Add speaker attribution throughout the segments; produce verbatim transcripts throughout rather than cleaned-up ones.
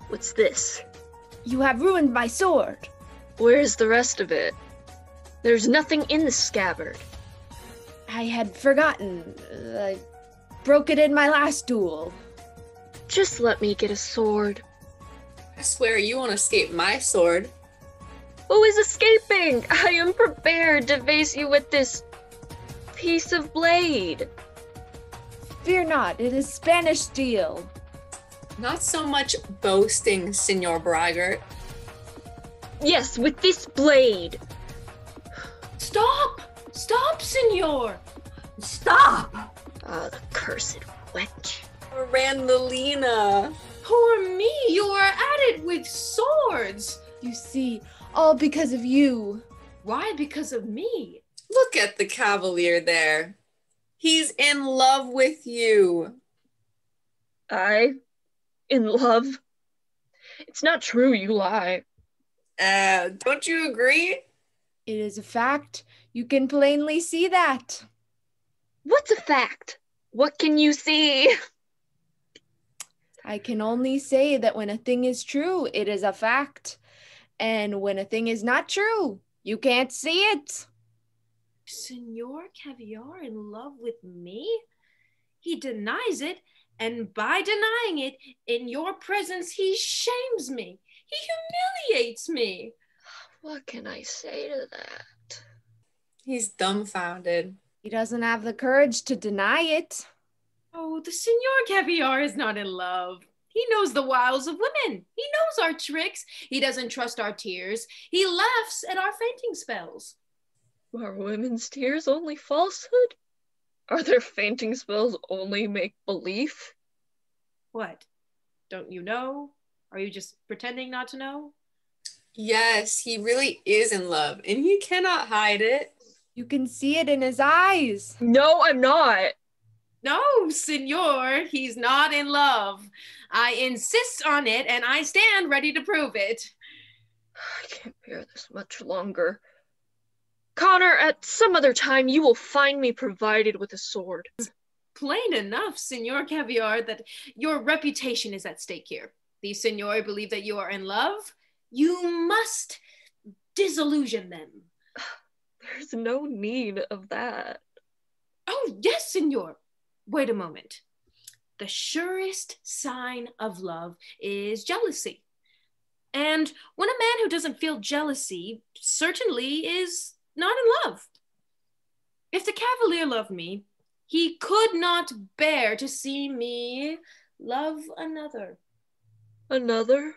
Speaker 1: What's this?
Speaker 2: You have ruined my sword.
Speaker 1: Where's the rest of it? There's nothing in the scabbard.
Speaker 2: I had forgotten. I broke it in my last duel.
Speaker 1: Just let me get a sword.
Speaker 3: I swear you won't escape my sword.
Speaker 1: Who is escaping? I am prepared to face you with this piece of blade.
Speaker 2: Fear not, it is Spanish steel.
Speaker 3: Not so much boasting, Senor Braggart.
Speaker 1: Yes, with this blade.
Speaker 4: Stop! Stop, senor! Stop!
Speaker 1: Ah, the cursed wench.
Speaker 3: Randolina.
Speaker 4: Poor me, you are at it with swords.
Speaker 2: You see, all because of you.
Speaker 4: Why because of me?
Speaker 3: Look at the cavalier there. He's in love with you.
Speaker 1: I? In love? It's not true, you lie.
Speaker 3: Uh, don't you agree?
Speaker 2: It is a fact. You can plainly see that.
Speaker 1: What's a fact? What can you see?
Speaker 2: I can only say that when a thing is true, it is a fact. And when a thing is not true, you can't see it.
Speaker 4: Senor Caviar in love with me? He denies it, and by denying it, in your presence, he shames me. He humiliates me.
Speaker 1: What can I say to that?
Speaker 3: He's dumbfounded.
Speaker 2: He doesn't have the courage to deny it.
Speaker 4: Oh, the Senor Caviar is not in love. He knows the wiles of women. He knows our tricks. He doesn't trust our tears. He laughs at our fainting spells.
Speaker 1: Are women's tears only falsehood? Are their fainting spells only make-believe?
Speaker 4: What? Don't you know? Are you just pretending not to know?
Speaker 3: Yes, he really is in love, and he cannot hide it.
Speaker 2: You can see it in his eyes.
Speaker 1: No, I'm not.
Speaker 4: No, senor, he's not in love. I insist on it, and I stand ready to prove it.
Speaker 1: I can't bear this much longer. Connor, at some other time, you will find me provided with a sword.
Speaker 4: Plain enough, Senor Caviar, that your reputation is at stake here. The Senor believe that you are in love. You must disillusion them.
Speaker 1: There's no need of that.
Speaker 4: Oh, yes, Senor. Wait a moment. The surest sign of love is jealousy. And when a man who doesn't feel jealousy certainly is not in love. If the Cavalier loved me, he could not bear to see me love another.
Speaker 1: Another?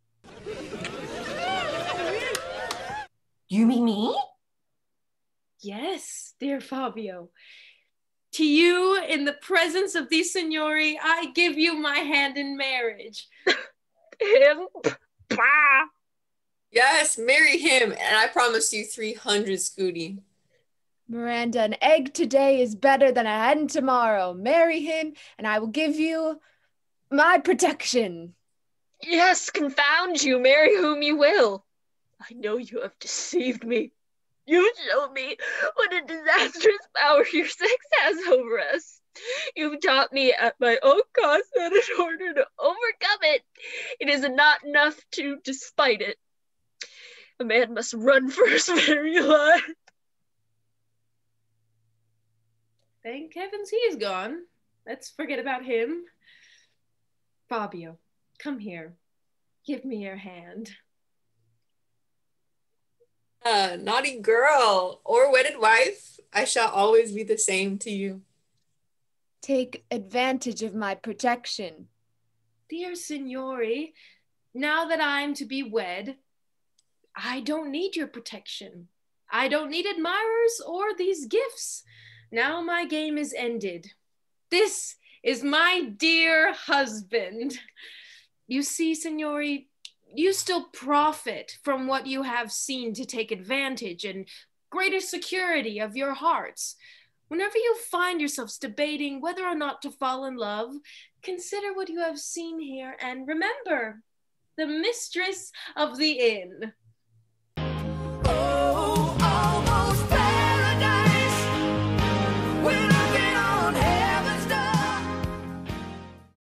Speaker 4: You mean me? Yes, dear Fabio. To you, in the presence of the Signori, I give you my hand in marriage.
Speaker 1: Him? Bah!
Speaker 3: Yes, marry him, and I promise you three hundred Scooty.
Speaker 2: Miranda, an egg today is better than a hen tomorrow. Marry him, and I will give you my protection.
Speaker 1: Yes, confound you, marry whom you will. I know you have deceived me. You showed me what a disastrous power your sex has over us. You've taught me at my own cost that in order to overcome it, it is not enough to despite it. A man must run for his very life.
Speaker 4: Thank heavens he is gone. Let's forget about him. Fabio, come here. Give me your hand.
Speaker 3: Uh, naughty girl or wedded wife, I shall always be the same to you.
Speaker 2: Take advantage of my protection.
Speaker 4: Dear Signori, now that I'm to be wed, I don't need your protection. I don't need admirers or these gifts. Now my game is ended. This is my dear husband. You see, Signori, you still profit from what you have seen to take advantage and greater security of your hearts. Whenever you find yourselves debating whether or not to fall in love, consider what you have seen here and remember the mistress of the inn.